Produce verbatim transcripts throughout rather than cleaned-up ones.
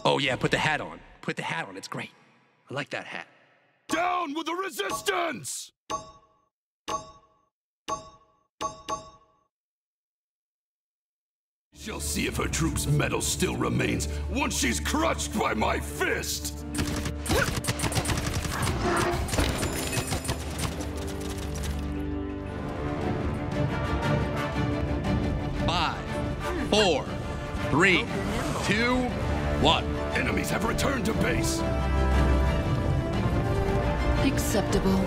Oh yeah, put the hat on. Put the hat on, it's great. I like that hat. Down with the resistance! She'll see if her troops' mettle still remains once she's crushed by my fist! Five, four, three, two, one. Enemies have returned to base! Acceptable.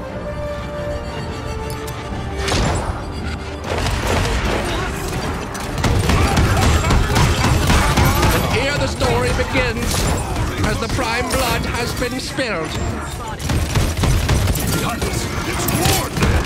Here the story begins, as the prime blood has been spilled. Behind us! It's war then!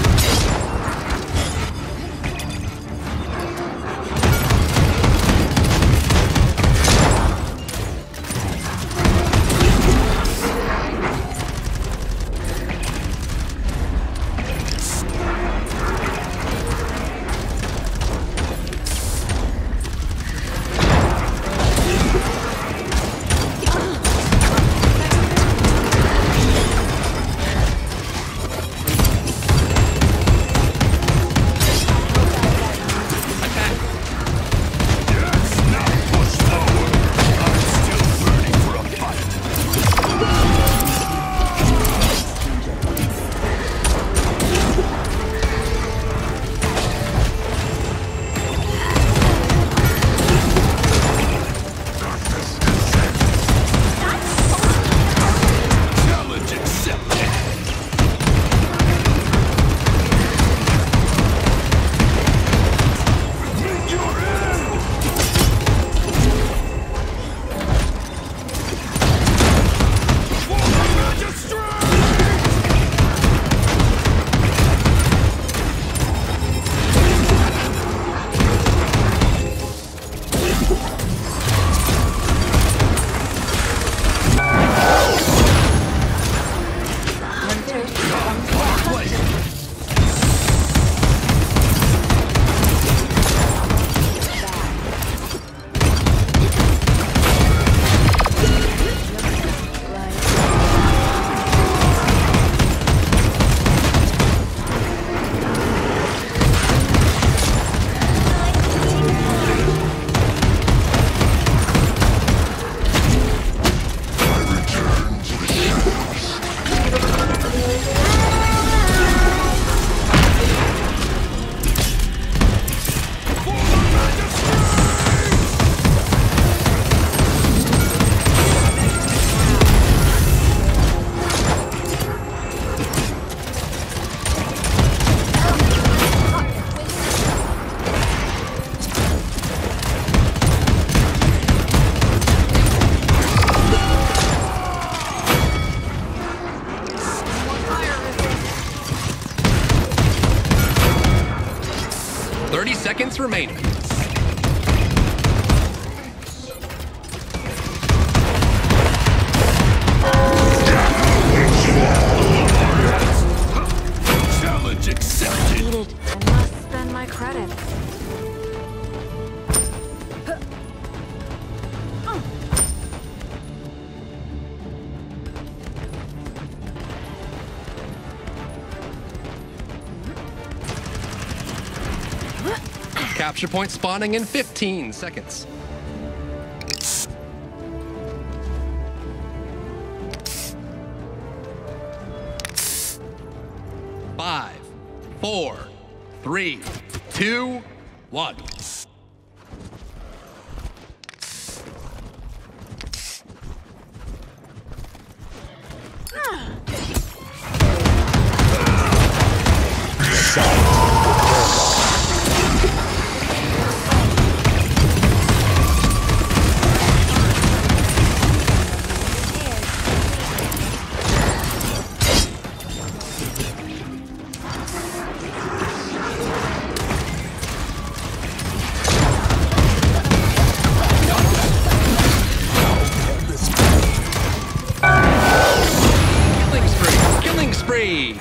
thirty seconds remaining. Challenge accepted! Needed. I must spend my credits. Capture point spawning in fifteen seconds. Five, four, three, two, one. Spree!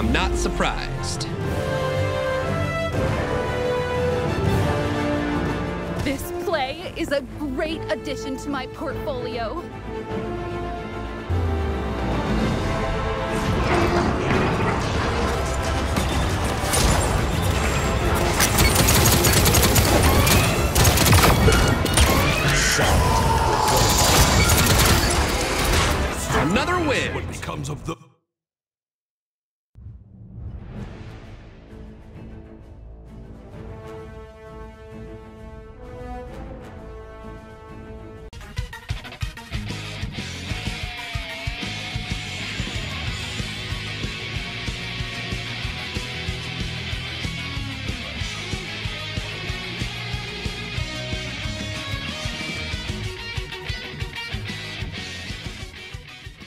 I'm not surprised. This play is a great addition to my portfolio. Another win. What becomes of the...